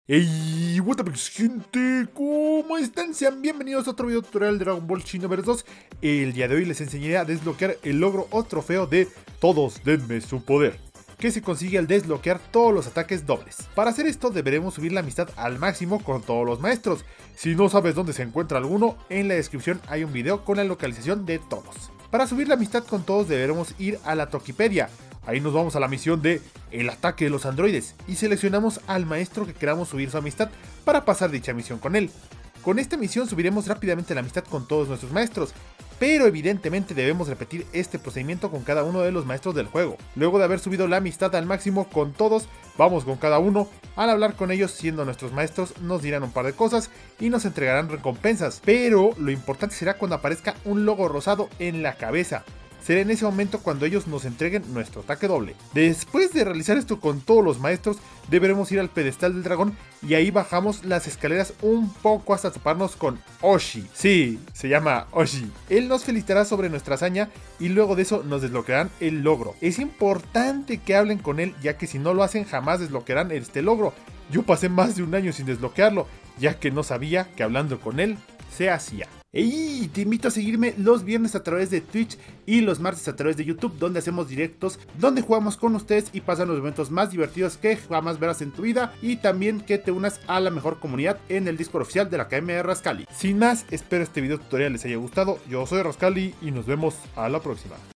Hey, what up, gente, ¿cómo están? Sean bienvenidos a otro video tutorial de Dragon Ball Xenoverse 2. El día de hoy les enseñaré a desbloquear el logro o trofeo de Todos denme su poder, que se consigue al desbloquear todos los ataques dobles. Para hacer esto deberemos subir la amistad al máximo con todos los maestros. Si no sabes dónde se encuentra alguno, en la descripción hay un video con la localización de todos. Para subir la amistad con todos deberemos ir a la Tokipedia. Ahí nos vamos a la misión de El ataque de los androides y seleccionamos al maestro que queramos subir su amistad para pasar dicha misión con él. Con esta misión subiremos rápidamente la amistad con todos nuestros maestros, pero evidentemente debemos repetir este procedimiento con cada uno de los maestros del juego. Luego de haber subido la amistad al máximo con todos, vamos con cada uno. Al hablar con ellos siendo nuestros maestros nos dirán un par de cosas y nos entregarán recompensas, pero lo importante será cuando aparezca un logo rosado en la cabeza. Será en ese momento cuando ellos nos entreguen nuestro ataque doble. Después de realizar esto con todos los maestros, deberemos ir al pedestal del dragón y ahí bajamos las escaleras un poco hasta toparnos con Oshi. Sí, se llama Oshi. Él nos felicitará sobre nuestra hazaña y luego de eso nos desbloquearán el logro. Es importante que hablen con él, ya que si no lo hacen jamás desbloquearán este logro. Yo pasé más de un año sin desbloquearlo, ya que no sabía que hablando con él se hacía. Y te invito a seguirme los viernes a través de Twitch y los martes a través de YouTube, donde hacemos directos, donde jugamos con ustedes y pasan los momentos más divertidos que jamás verás en tu vida, y también que te unas a la mejor comunidad en el Discord oficial de la Academia de Rascali. Sin más, espero este video tutorial les haya gustado. Yo soy Rascali y nos vemos a la próxima.